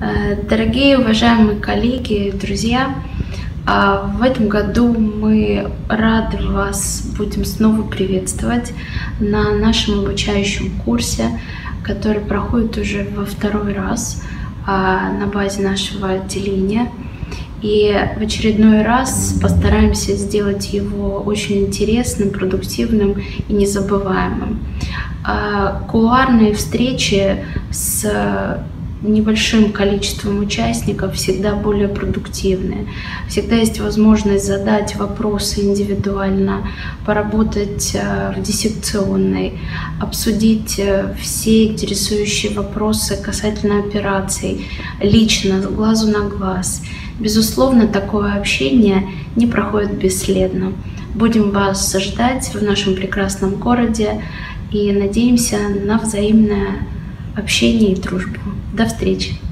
Дорогие уважаемые коллеги, друзья, в этом году мы рады вас будем снова приветствовать на нашем обучающем курсе, который проходит уже во второй раз на базе нашего отделения. И в очередной раз постараемся сделать его очень интересным, продуктивным и незабываемым. Кулуарные встречи с небольшим количеством участников всегда более продуктивные. Всегда есть возможность задать вопросы индивидуально, поработать в диссекционной, обсудить все интересующие вопросы касательно операций лично, с глазу на глаз. Безусловно, такое общение не проходит бесследно. Будем вас ждать в нашем прекрасном городе и надеемся на взаимное общение и дружбу. До встречи!